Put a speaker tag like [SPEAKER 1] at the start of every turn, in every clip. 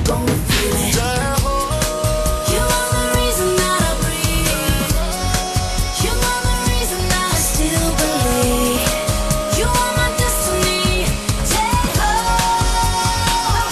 [SPEAKER 1] gonna feel it. You are the reason that I breathe. You are the reason that I still believe. You are my destiny. Take hold.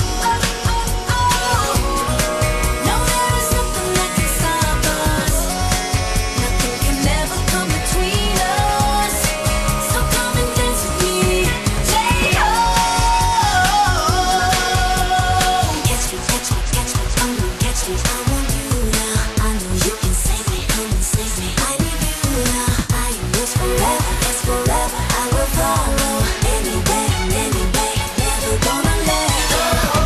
[SPEAKER 1] No, there is nothing that can stop us. Nothing can ever come between us. So come and dance with me. Take hold. Catch me, catch me, catch me, come on, catch me. I want you now. I know you can save me, come and save me. I need you now. I am yours forever, yes forever. I will follow anywhere and any way. Never gonna let go.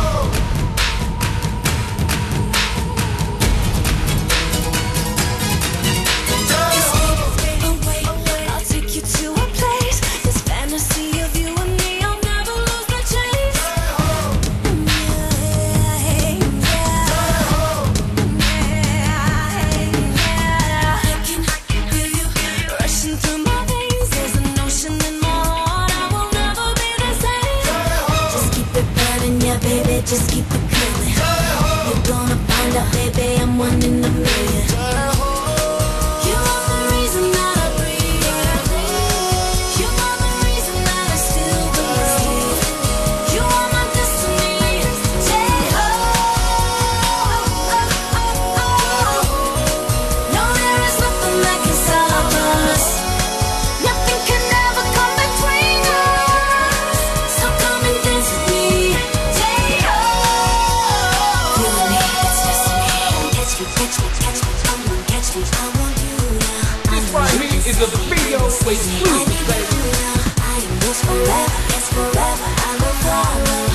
[SPEAKER 1] I'll take you to a place. This fantasy of you and me, I'll never lose the chase. I can feel you rushing through my veins. There's an ocean in my heart. I will never be the same. Just keep it burning, yeah, baby. Just keep it coming. You're gonna find out, baby, I'm one in a million. You are the reason that I breathe. You are the reason that I still believe. You are my destiny. Take hold. No, there is nothing that can stop us. Nothing can ever come between us. So come and dance with me. Take hold. Feeling me, it's destiny. Catch me, catch me, catch me, come on, catch me. I want you now.
[SPEAKER 2] This right here is a video exclusive, baby.
[SPEAKER 1] I am yours forever, yes forever. I will follow.